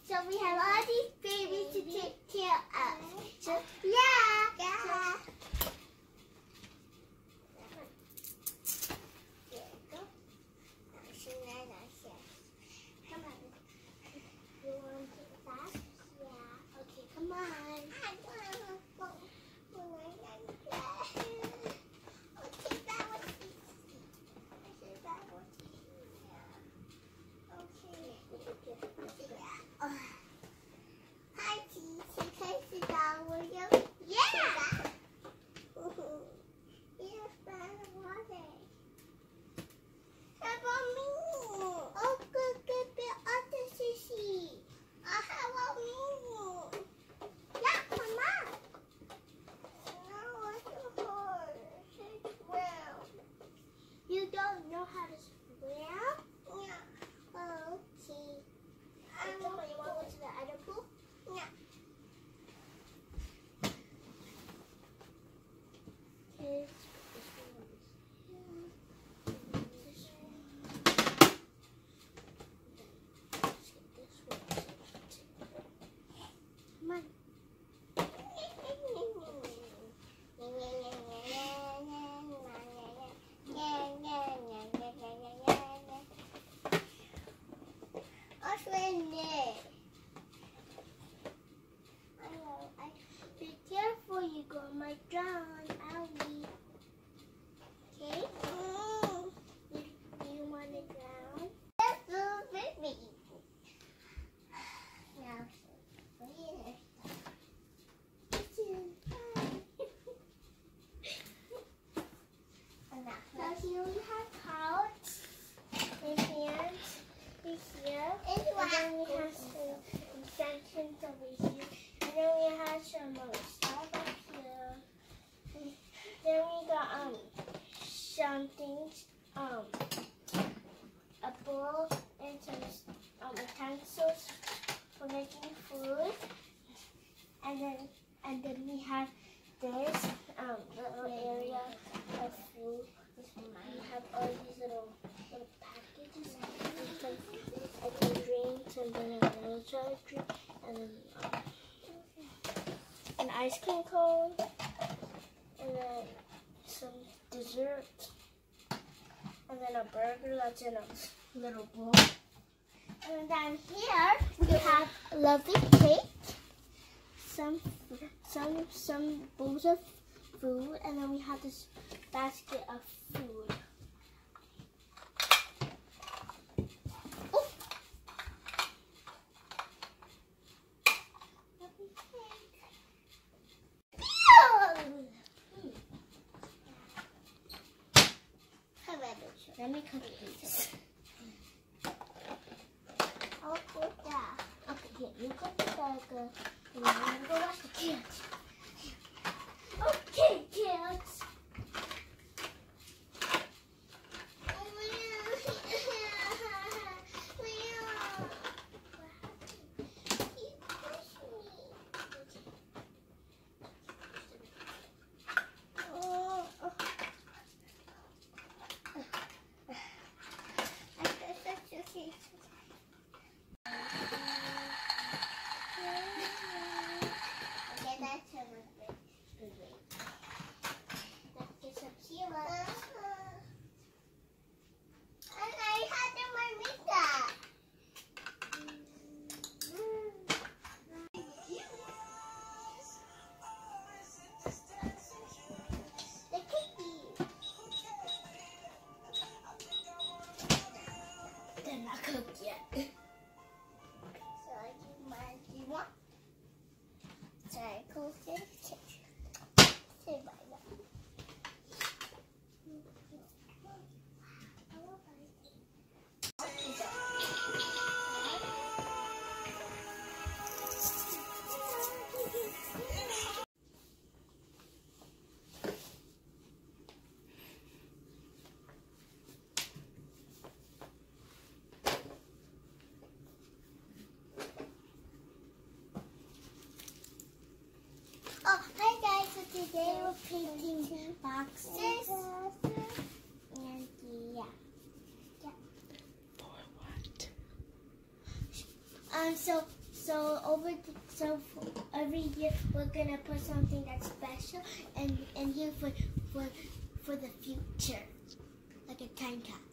So we have all these babies to take care of. So yeah. Yeah. There we go. Come on. You want to take it back? Yeah. Okay, come on. Hi, Cheese. Can I sit down with you? Yeah. Here's the water. How about me? Oh, good, the other sissy. How about me? Yeah, come on. You don't know how to swim? Yeah. Okay. You want to go to the other pool? Yeah. Okay. Come on. Be careful, you go might drown. Owie. Okay? Do you want to drown? Yes, little baby. Now, so here we have couch, and hands here, and then we have some extensions over here, and then we have some stuff up here. And then we got some things, a bowl and some utensils for making food, and then we have this little area of food. We have all these little packages, like drinks, and then a little drink, and then an ice cream cone, and then some dessert, and then a burger that's in a little bowl. And then down here we have a lovely cake, some bowls of food, and then we have this basket of food. Oh. Let me cook these. I'll cook that. Okay, here, you cook the burger, and I'm going to go wash the kids. Okay, kids. Today we're painting boxes and yeah. For what? So every year we're gonna put something that's special and here for the future, like a time capsule.